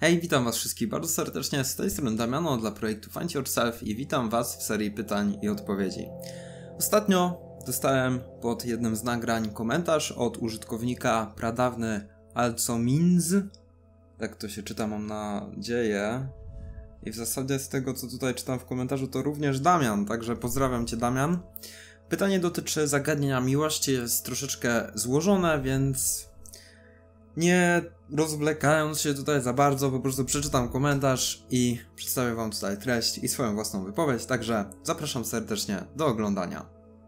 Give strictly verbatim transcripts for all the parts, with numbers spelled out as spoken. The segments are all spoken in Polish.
Hej, witam was wszystkich bardzo serdecznie, z tej strony Damiano dla projektu Find Yourself i witam was w serii pytań i odpowiedzi. Ostatnio dostałem pod jednym z nagrań komentarz od użytkownika pradawny Alcominz, tak to się czyta, mam nadzieję. I w zasadzie z tego, co tutaj czytam w komentarzu, to również Damian, także pozdrawiam cię, Damian. Pytanie dotyczy zagadnienia miłości, jest troszeczkę złożone, więc nie rozwlekając się tutaj za bardzo, po prostu przeczytam komentarz i przedstawię wam tutaj treść i swoją własną wypowiedź, także zapraszam serdecznie do oglądania.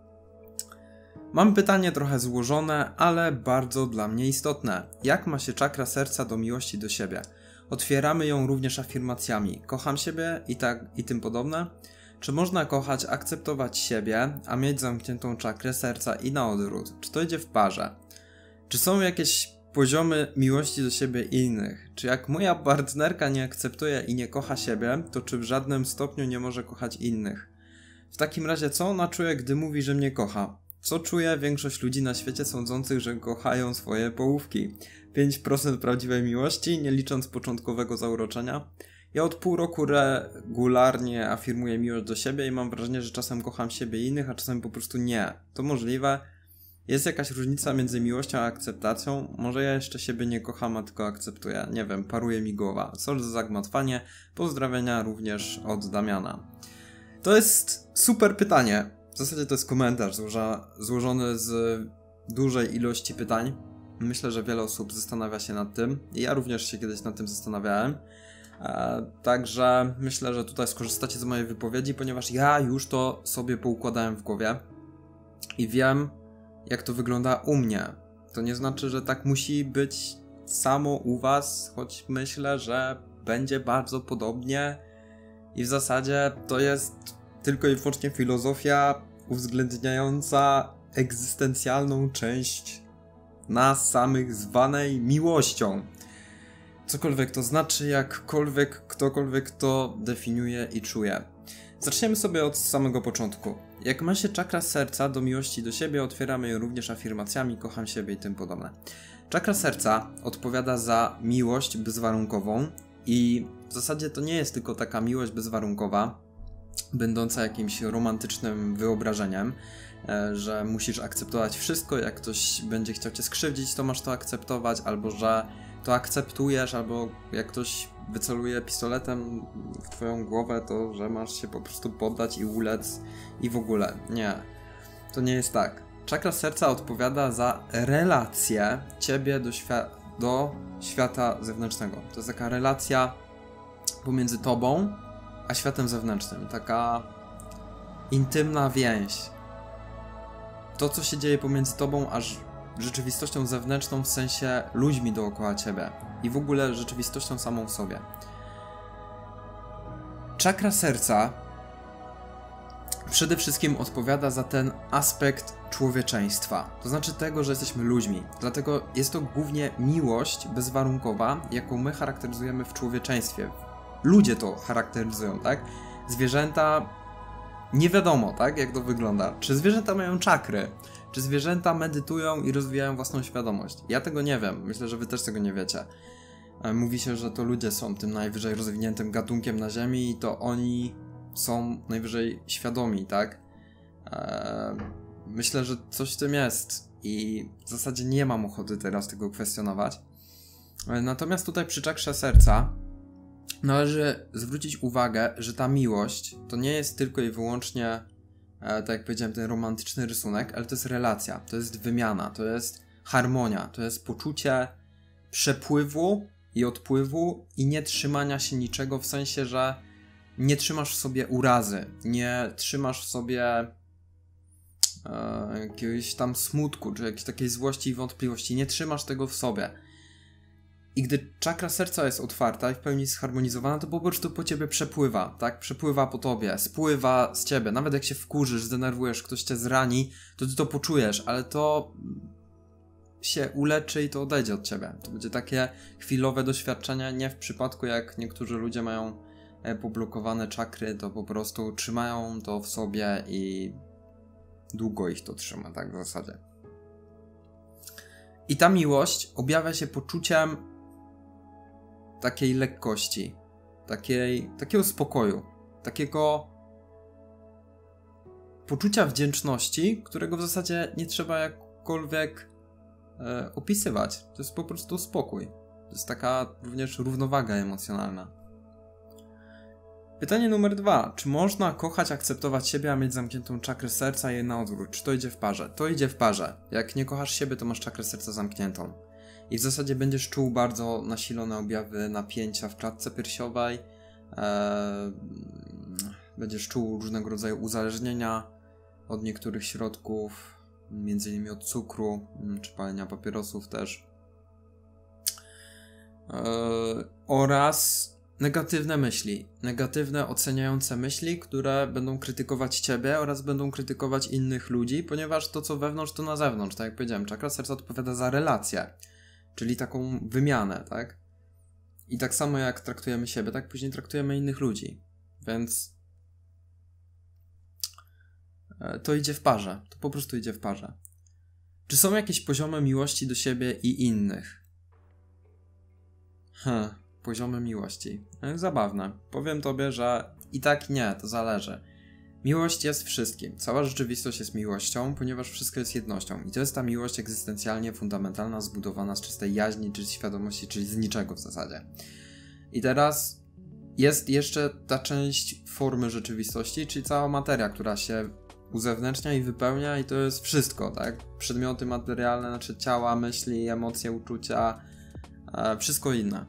Mam pytanie trochę złożone, ale bardzo dla mnie istotne. Jak ma się czakra serca do miłości do siebie? Otwieramy ją również afirmacjami. Kocham siebie i tak i tym podobne. Czy można kochać, akceptować siebie, a mieć zamkniętą czakrę serca i na odwrót? Czy to idzie w parze? Czy są jakieś poziomy miłości do siebie i innych? Czy jak moja partnerka nie akceptuje i nie kocha siebie, to czy w żadnym stopniu nie może kochać innych? W takim razie co ona czuje, gdy mówi, że mnie kocha? Co czuje większość ludzi na świecie sądzących, że kochają swoje połówki? pięć procent prawdziwej miłości, nie licząc początkowego zauroczenia? Ja od pół roku regularnie afirmuję miłość do siebie i mam wrażenie, że czasem kocham siebie i innych, a czasem po prostu nie. To możliwe. Jest jakaś różnica między miłością a akceptacją? Może ja jeszcze siebie nie kocham, a tylko akceptuję. Nie wiem, paruje mi głowa. Sorry za zagmatwanie. Pozdrowienia również od Damiana. To jest super pytanie. W zasadzie to jest komentarz złoża, złożony z dużej ilości pytań. Myślę, że wiele osób zastanawia się nad tym. Ja również się kiedyś nad tym zastanawiałem. E, także myślę, że tutaj skorzystacie z mojej wypowiedzi, ponieważ ja już to sobie poukładałem w głowie i wiem, jak to wygląda u mnie. To nie znaczy, że tak musi być samo u was, choć myślę, że będzie bardzo podobnie i w zasadzie to jest tylko i wyłącznie filozofia uwzględniająca egzystencjalną część nas samych zwanej miłością. Cokolwiek to znaczy, jakkolwiek ktokolwiek to definiuje i czuje. Zaczniemy sobie od samego początku. Jak ma się czakra serca do miłości do siebie, otwieramy ją również afirmacjami, kocham siebie i tym podobne. Czakra serca odpowiada za miłość bezwarunkową i w zasadzie to nie jest tylko taka miłość bezwarunkowa, będąca jakimś romantycznym wyobrażeniem, że musisz akceptować wszystko, jak ktoś będzie chciał cię skrzywdzić, to masz to akceptować, albo że to akceptujesz, albo jak ktoś wyceluje pistoletem w twoją głowę, to że masz się po prostu poddać i ulec i w ogóle. Nie, to nie jest tak. Czakra serca odpowiada za relację ciebie do, świa do świata zewnętrznego. To jest taka relacja pomiędzy tobą a światem zewnętrznym. Taka intymna więź. To, co się dzieje pomiędzy tobą a rzeczywistością zewnętrzną, w sensie ludźmi dookoła ciebie i w ogóle rzeczywistością samą w sobie. Czakra serca przede wszystkim odpowiada za ten aspekt człowieczeństwa, to znaczy tego, że jesteśmy ludźmi. Dlatego jest to głównie miłość bezwarunkowa, jaką my charakteryzujemy w człowieczeństwie. Ludzie to charakteryzują, tak? Zwierzęta nie wiadomo, tak, jak to wygląda. Czy zwierzęta mają czakry? Czy zwierzęta medytują i rozwijają własną świadomość? Ja tego nie wiem. Myślę, że wy też tego nie wiecie. Mówi się, że to ludzie są tym najwyżej rozwiniętym gatunkiem na Ziemi i to oni są najwyżej świadomi, tak? Myślę, że coś w tym jest i w zasadzie nie mam ochoty teraz tego kwestionować. Natomiast tutaj przy czakrze serca należy zwrócić uwagę, że ta miłość to nie jest tylko i wyłącznie, tak jak powiedziałem, ten romantyczny rysunek, ale to jest relacja, to jest wymiana, to jest harmonia, to jest poczucie przepływu i odpływu i nie trzymania się niczego, w sensie, że nie trzymasz w sobie urazy, nie trzymasz w sobie e, jakiegoś tam smutku, czy jakiejś takiej złości i wątpliwości, nie trzymasz tego w sobie. I gdy czakra serca jest otwarta i w pełni zharmonizowana, to po prostu po ciebie przepływa, tak? Przepływa po tobie, spływa z ciebie. Nawet jak się wkurzysz, zdenerwujesz, ktoś cię zrani, to ty to poczujesz, ale to się uleczy i to odejdzie od ciebie. To będzie takie chwilowe doświadczenie, nie w przypadku jak niektórzy ludzie mają poblokowane czakry, to po prostu trzymają to w sobie i długo ich to trzyma, tak w zasadzie. I ta miłość objawia się poczuciem takiej lekkości, takiej, takiego spokoju, takiego poczucia wdzięczności, którego w zasadzie nie trzeba jakkolwiek e, opisywać. To jest po prostu spokój. To jest taka również równowaga emocjonalna. Pytanie numer dwa. Czy można kochać, akceptować siebie, a mieć zamkniętą czakrę serca i na odwrót? Czy to idzie w parze? To idzie w parze. Jak nie kochasz siebie, to masz czakrę serca zamkniętą. I w zasadzie będziesz czuł bardzo nasilone objawy napięcia w klatce piersiowej. Eee, będziesz czuł różnego rodzaju uzależnienia od niektórych środków, między innymi od cukru, czy palenia papierosów też. Eee, oraz negatywne myśli, negatywne oceniające myśli, które będą krytykować ciebie oraz będą krytykować innych ludzi, ponieważ to co wewnątrz to na zewnątrz, tak jak powiedziałem, czakra serca odpowiada za relacje, czyli taką wymianę, tak? I tak samo jak traktujemy siebie, tak później traktujemy innych ludzi, więc to idzie w parze, to po prostu idzie w parze. Czy są jakieś poziomy miłości do siebie i innych? Hm, poziomy miłości. Zabawne. Powiem tobie, że i tak nie, to zależy. Miłość jest wszystkim. Cała rzeczywistość jest miłością, ponieważ wszystko jest jednością. I to jest ta miłość egzystencjalnie fundamentalna, zbudowana z czystej jaźni, czy świadomości, czyli z niczego w zasadzie. I teraz jest jeszcze ta część formy rzeczywistości, czyli cała materia, która się uzewnętrznia i wypełnia i to jest wszystko, tak? Przedmioty materialne, znaczy ciała, myśli, emocje, uczucia, e, wszystko inne.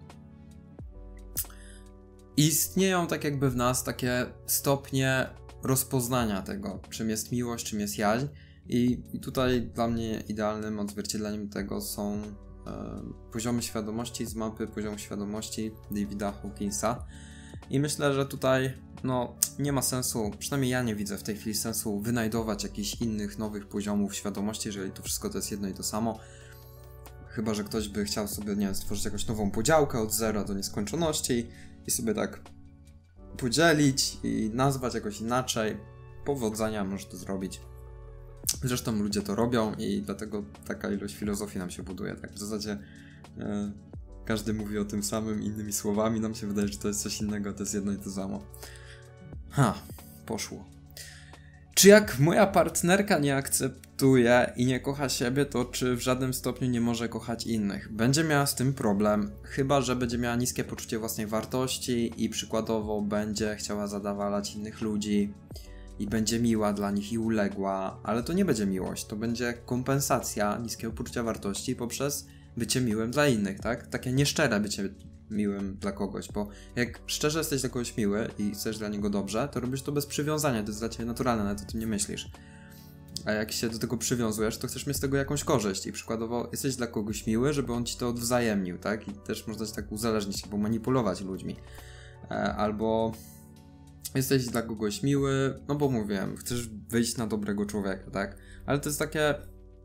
Istnieją tak jakby w nas takie stopnie rozpoznania tego, czym jest miłość, czym jest jaźń i, i tutaj dla mnie idealnym odzwierciedleniem tego są e, poziomy świadomości z mapy poziomu świadomości Davida Hawkinsa i myślę, że tutaj no nie ma sensu, przynajmniej ja nie widzę w tej chwili sensu wynajdować jakichś innych nowych poziomów świadomości, jeżeli to wszystko to jest jedno i to samo. Chyba że ktoś by chciał sobie, nie wiem, stworzyć jakąś nową podziałkę od zera do nieskończoności i sobie tak podzielić i nazwać jakoś inaczej. Powodzenia, może to zrobić. Zresztą ludzie to robią i dlatego taka ilość filozofii nam się buduje. Tak w zasadzie e, każdy mówi o tym samym innymi słowami. Nam się wydaje, że to jest coś innego, to jest jedno i to samo. Ha, poszło. Czy jak moja partnerka nie akceptuje i nie kocha siebie, to czy w żadnym stopniu nie może kochać innych? Będzie miała z tym problem, chyba że będzie miała niskie poczucie własnej wartości i przykładowo będzie chciała zadawalać innych ludzi i będzie miła dla nich i uległa, ale to nie będzie miłość, to będzie kompensacja niskiego poczucia wartości poprzez bycie miłym dla innych, tak? Takie nieszczere bycie miłym dla kogoś, bo jak szczerze jesteś dla kogoś miły i chcesz dla niego dobrze, to robisz to bez przywiązania, to jest dla ciebie naturalne, nawet o tym nie myślisz. A jak się do tego przywiązujesz, to chcesz mieć z tego jakąś korzyść i przykładowo jesteś dla kogoś miły, żeby on ci to odwzajemnił, tak? I też można się tak uzależnić albo manipulować ludźmi. Albo jesteś dla kogoś miły, no bo mówiłem, chcesz wyjść na dobrego człowieka, tak? Ale to jest takie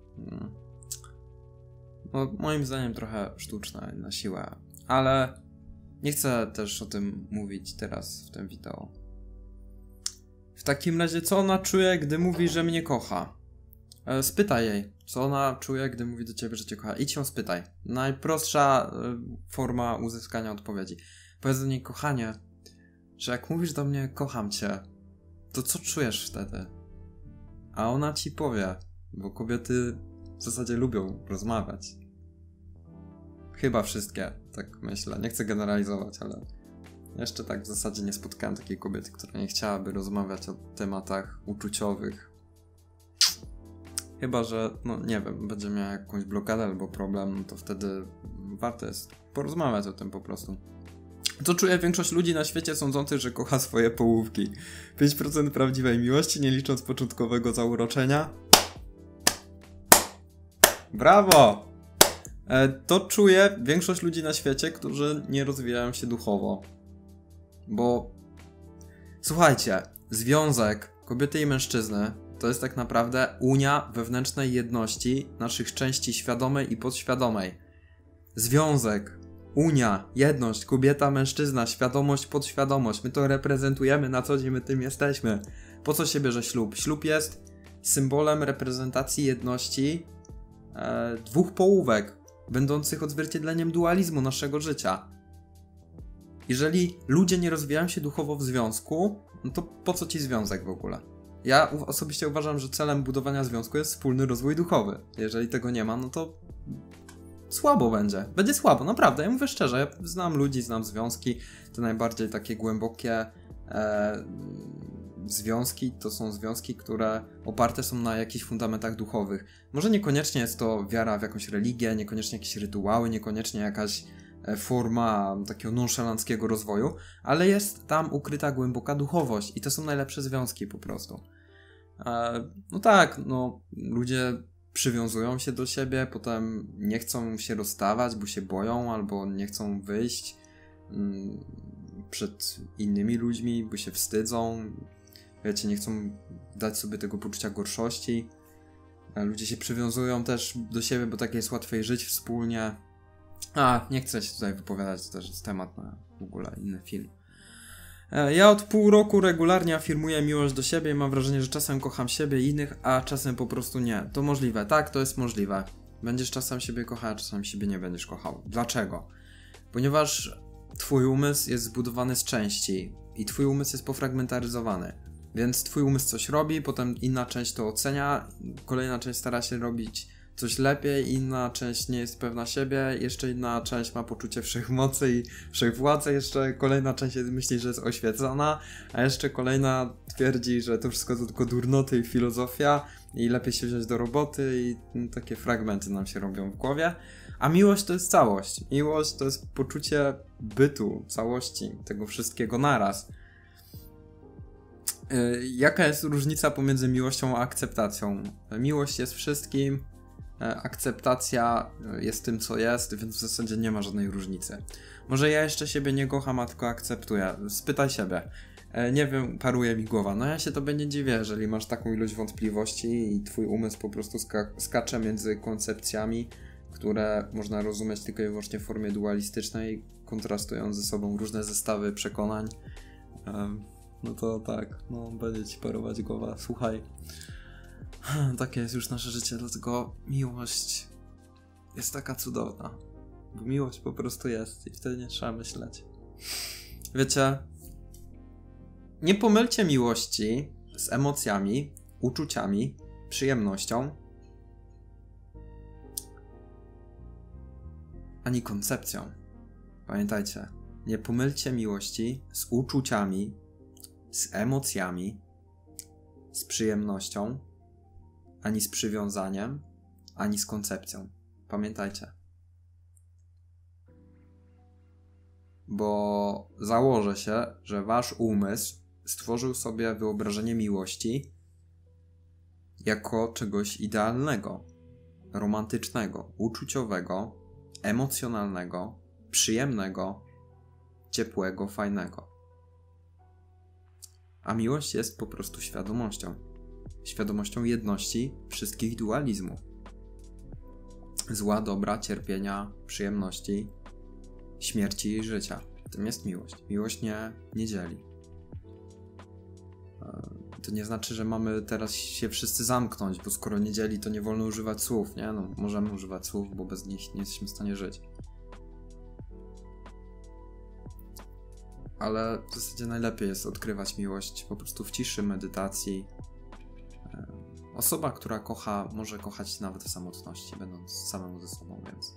no moim zdaniem trochę sztuczne na siłę. Ale nie chcę też o tym mówić teraz w tym wideo. W takim razie, co ona czuje, gdy mówi, że mnie kocha? E, spytaj jej, co ona czuje, gdy mówi do ciebie, że cię kocha. Idź ją spytaj. Najprostsza e, forma uzyskania odpowiedzi. Powiedz do niej, kochanie, że jak mówisz do mnie, kocham cię, to co czujesz wtedy? A ona ci powie, bo kobiety w zasadzie lubią rozmawiać. Chyba wszystkie, tak myślę. Nie chcę generalizować, ale jeszcze tak w zasadzie nie spotkałem takiej kobiety, która nie chciałaby rozmawiać o tematach uczuciowych. Chyba że, no nie wiem, będzie miała jakąś blokadę albo problem, no to wtedy warto jest porozmawiać o tym po prostu. Co czuje większość ludzi na świecie sądzących, że kocha swoje połówki? pięć procent prawdziwej miłości, nie licząc początkowego zauroczenia. Brawo! To czuje większość ludzi na świecie, którzy nie rozwijają się duchowo. Bo słuchajcie, związek kobiety i mężczyzny to jest tak naprawdę unia wewnętrznej jedności naszych części świadomej i podświadomej. Związek, unia, jedność, kobieta, mężczyzna, świadomość, podświadomość. My to reprezentujemy, na co dzień my tym jesteśmy. Po co się bierze ślub? Ślub jest symbolem reprezentacji jedności e, dwóch połówek, będących odzwierciedleniem dualizmu naszego życia. jeżeli ludzie nie rozwijają się duchowo w związku, no to po co ci związek w ogóle? Ja osobiście uważam, że celem budowania związku jest wspólny rozwój duchowy. Jeżeli tego nie ma, no to słabo będzie. Będzie słabo, naprawdę. Ja mówię szczerze, ja znam ludzi, znam związki, te najbardziej takie głębokie e, związki to są związki, które oparte są na jakichś fundamentach duchowych. Może niekoniecznie jest to wiara w jakąś religię, niekoniecznie jakieś rytuały, niekoniecznie jakaś forma takiego nonszalanckiego rozwoju, ale jest tam ukryta głęboka duchowość i to są najlepsze związki po prostu. E, no tak, no ludzie przywiązują się do siebie, potem nie chcą się rozstawać, bo się boją, albo nie chcą wyjść mm, przed innymi ludźmi, bo się wstydzą, wiecie, nie chcą dać sobie tego poczucia gorszości. E, ludzie się przywiązują też do siebie, bo tak jest łatwiej żyć wspólnie. A, nie chcę się tutaj wypowiadać, to też jest temat na w ogóle inny film. Ja od pół roku regularnie afirmuję miłość do siebie i mam wrażenie, że czasem kocham siebie i innych, a czasem po prostu nie. To możliwe, tak, to jest możliwe. Będziesz czasem siebie kochał, a czasem siebie nie będziesz kochał. Dlaczego? Ponieważ twój umysł jest zbudowany z części i twój umysł jest pofragmentaryzowany. Więc twój umysł coś robi, potem inna część to ocenia, kolejna część stara się robić coś lepiej, inna część nie jest pewna siebie, jeszcze inna część ma poczucie wszechmocy i wszechwładzy, jeszcze kolejna część myśli, że jest oświecona, a jeszcze kolejna twierdzi, że to wszystko to tylko durnoty i filozofia i lepiej się wziąć do roboty i no, takie fragmenty nam się robią w głowie. A miłość to jest całość. Miłość to jest poczucie bytu, całości, tego wszystkiego naraz. Yy, jaka jest różnica pomiędzy miłością a akceptacją? Miłość jest wszystkim, akceptacja jest tym, co jest, więc w zasadzie nie ma żadnej różnicy. Może ja jeszcze siebie nie kocham, a tylko akceptuję. Spytaj siebie. Nie wiem, paruje mi głowa. No ja się tobie nie dziwię, jeżeli masz taką ilość wątpliwości i twój umysł po prostu ska skacze między koncepcjami, które można rozumieć tylko i wyłącznie w formie dualistycznej, kontrastując ze sobą różne zestawy przekonań. No to tak, no będzie ci parować głowa. Słuchaj. Takie jest już nasze życie, dlatego miłość jest taka cudowna. Bo miłość po prostu jest i wtedy nie trzeba myśleć. Wiecie, nie pomylcie miłości z emocjami, uczuciami, przyjemnością, ani koncepcją. Pamiętajcie, nie pomylcie miłości z uczuciami, z emocjami, z przyjemnością, ani z przywiązaniem, ani z koncepcją. Pamiętajcie. Bo założę się, że wasz umysł stworzył sobie wyobrażenie miłości jako czegoś idealnego, romantycznego, uczuciowego, emocjonalnego, przyjemnego, ciepłego, fajnego. A miłość jest po prostu świadomością. Świadomością jedności wszystkich dualizmów. Zła, dobra, cierpienia, przyjemności, śmierci i życia. Tym jest miłość. Miłość nie, nie dzieli. To nie znaczy, że mamy teraz się wszyscy zamknąć, bo skoro nie dzieli, to nie wolno używać słów, nie? No, możemy używać słów, bo bez nich nie jesteśmy w stanie żyć. Ale w zasadzie najlepiej jest odkrywać miłość po prostu w ciszy, medytacji. Osoba, która kocha, może kochać nawet w samotności, będąc samemu ze sobą, więc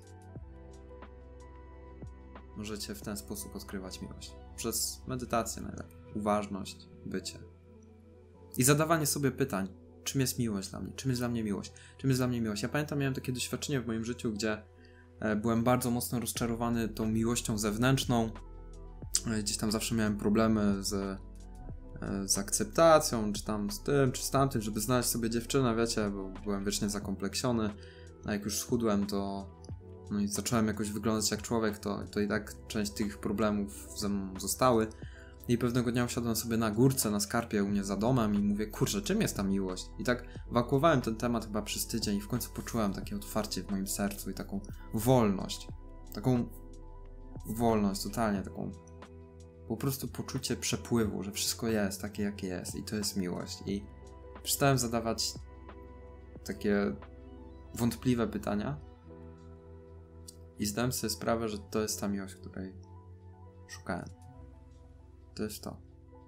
możecie w ten sposób odkrywać miłość. Przez medytację najlepiej, uważność, bycie. I zadawanie sobie pytań, czym jest miłość dla mnie, czym jest dla mnie miłość, czym jest dla mnie miłość. Ja pamiętam, miałem takie doświadczenie w moim życiu, gdzie byłem bardzo mocno rozczarowany tą miłością zewnętrzną. Gdzieś tam zawsze miałem problemy z z akceptacją, czy tam z tym, czy z tamtym, żeby znaleźć sobie dziewczynę, wiecie, bo byłem wiecznie zakompleksiony, a jak już schudłem, to no i zacząłem jakoś wyglądać jak człowiek, to, to i tak część tych problemów ze mną zostały. I pewnego dnia usiadłem sobie na górce, na skarpie u mnie za domem i mówię, kurczę, czym jest ta miłość? I tak ewakuowałem ten temat chyba przez tydzień i w końcu poczułem takie otwarcie w moim sercu i taką wolność. Taką wolność, totalnie taką po prostu poczucie przepływu, że wszystko jest takie, jakie jest i to jest miłość. I przestałem zadawać takie wątpliwe pytania i zdałem sobie sprawę, że to jest ta miłość, której szukałem. To jest to.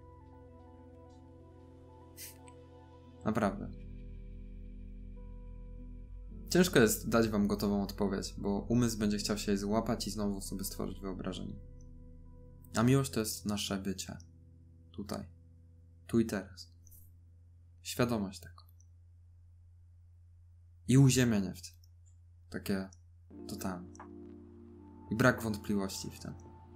Naprawdę. Ciężko jest dać wam gotową odpowiedź, bo umysł będzie chciał się jej złapać i znowu sobie stworzyć wyobrażenie. A miłość to jest nasze bycie. Tutaj. Tu i teraz. Świadomość tego. I uziemienie w tym. Takie totalne. I brak wątpliwości w tym.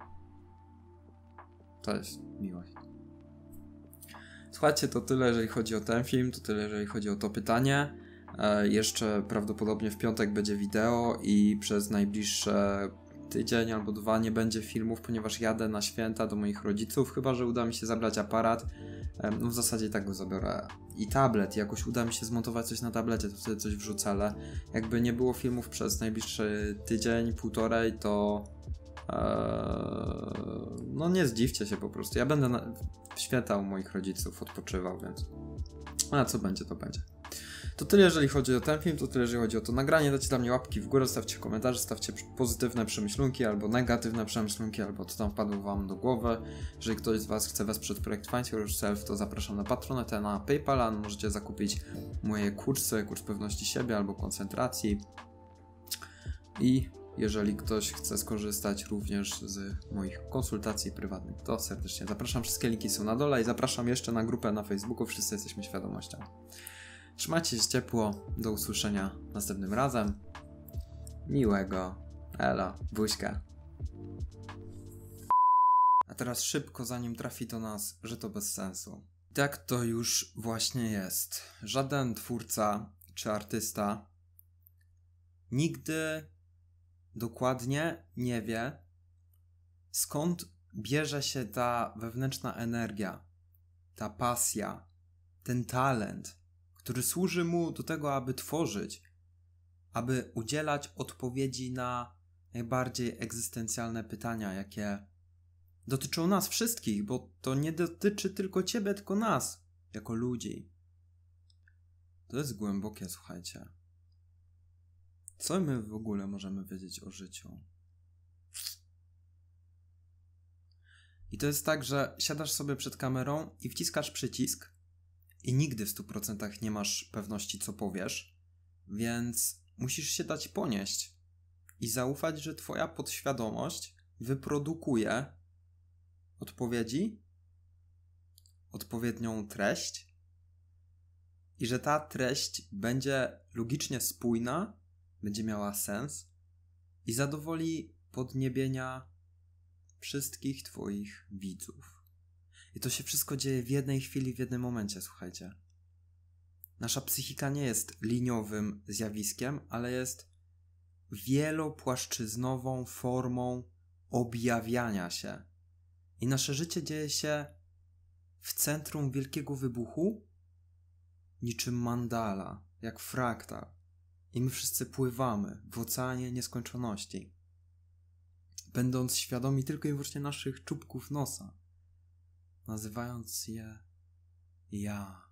To jest miłość. Słuchajcie, to tyle, jeżeli chodzi o ten film, to tyle, jeżeli chodzi o to pytanie. E, jeszcze prawdopodobnie w piątek będzie wideo i przez najbliższe tydzień albo dwa nie będzie filmów, ponieważ jadę na święta do moich rodziców, chyba że uda mi się zabrać aparat. E, no w zasadzie i tak go zabiorę. I tablet, jakoś uda mi się zmontować coś na tablecie, to wtedy coś wrzucę, ale jakby nie było filmów przez najbliższy tydzień, półtorej, to Eee, no nie zdziwcie się po prostu. Ja będę na, w święta u moich rodziców odpoczywał, więc a co będzie, to będzie. To tyle, jeżeli chodzi o ten film, to tyle, jeżeli chodzi o to nagranie. Dajcie dla mnie łapki w górę, stawcie komentarze, stawcie pozytywne przemyślunki albo negatywne przemyślunki, albo co tam wpadło wam do głowy. Jeżeli ktoś z was chce wesprzeć projekt Find Yourself, to zapraszam na Patronite, na PayPala. Możecie zakupić moje kursy, kurs pewności siebie albo koncentracji. I jeżeli ktoś chce skorzystać również z moich konsultacji prywatnych, to serdecznie zapraszam. Wszystkie linki są na dole i zapraszam jeszcze na grupę na Facebooku. Wszyscy jesteśmy świadomością. Trzymajcie się ciepło. Do usłyszenia następnym razem. Miłego. Elo. Buźka. A teraz szybko, zanim trafi do nas, że to bez sensu. Tak to już właśnie jest. Żaden twórca czy artysta nigdy dokładnie nie wie, skąd bierze się ta wewnętrzna energia, ta pasja, ten talent, który służy mu do tego, aby tworzyć, aby udzielać odpowiedzi na najbardziej egzystencjalne pytania, jakie dotyczą nas wszystkich, bo to nie dotyczy tylko ciebie, tylko nas, jako ludzi. To jest głębokie, słuchajcie. Co my w ogóle możemy wiedzieć o życiu? I to jest tak, że siadasz sobie przed kamerą i wciskasz przycisk i nigdy w stu procentach nie masz pewności, co powiesz, więc musisz się dać ponieść i zaufać, że twoja podświadomość wyprodukuje odpowiedzi, odpowiednią treść i że ta treść będzie logicznie spójna, będzie miała sens i zadowoli podniebienia wszystkich twoich widzów. I to się wszystko dzieje w jednej chwili, w jednym momencie, słuchajcie. Nasza psychika nie jest liniowym zjawiskiem, ale jest wielopłaszczyznową formą objawiania się. I nasze życie dzieje się w centrum wielkiego wybuchu, niczym mandala, jak fraktal. I my wszyscy pływamy w oceanie nieskończoności, będąc świadomi tylko i wyłącznie naszych czubków nosa, nazywając je ja.